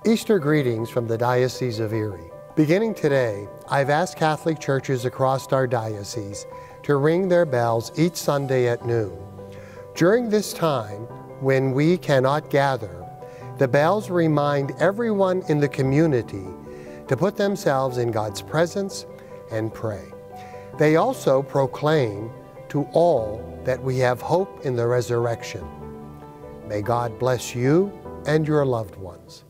Easter greetings from the Diocese of Erie. Beginning today, I've asked Catholic churches across our diocese to ring their bells each Sunday at noon. During this time, when we cannot gather, the bells remind everyone in the community to put themselves in God's presence and pray. They also proclaim to all that we have hope in the resurrection. May God bless you and your loved ones.